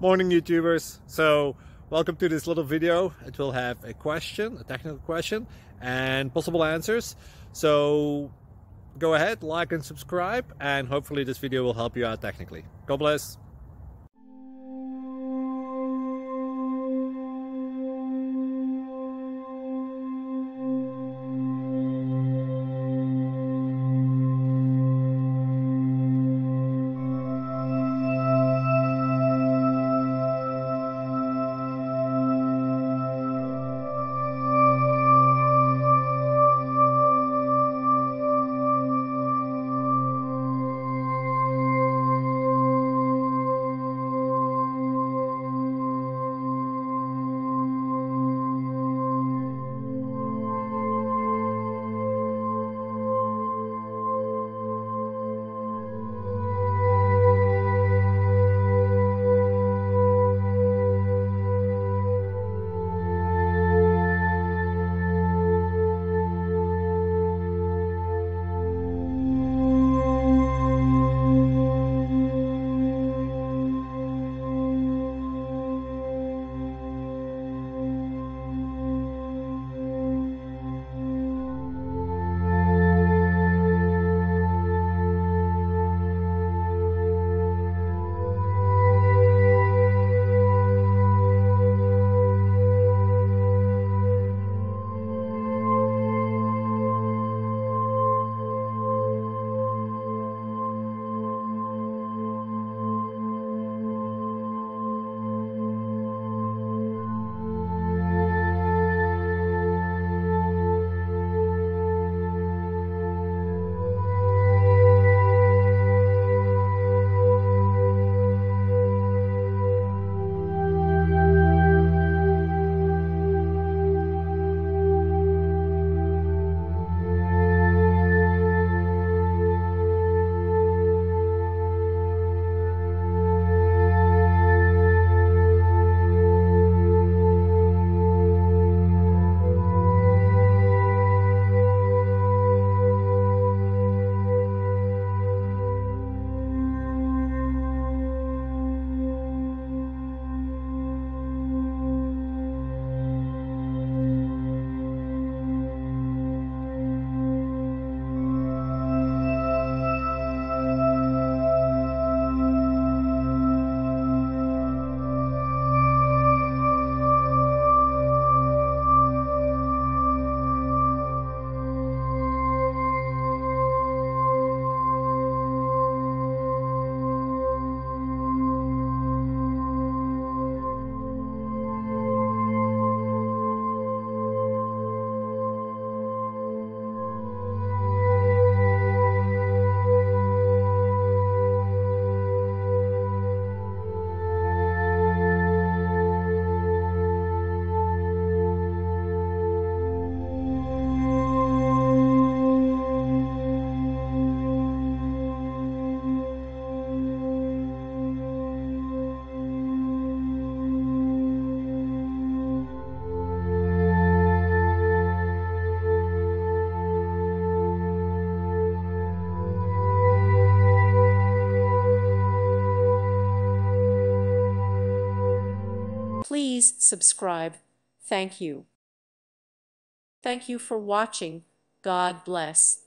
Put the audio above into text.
Morning YouTubers. So welcome to this little video. It will have a question, a technical question, and possible answers. So go ahead, like and subscribe, and hopefully this video will help you out technically. God bless. Please subscribe. Thank you. Thank you for watching. God bless.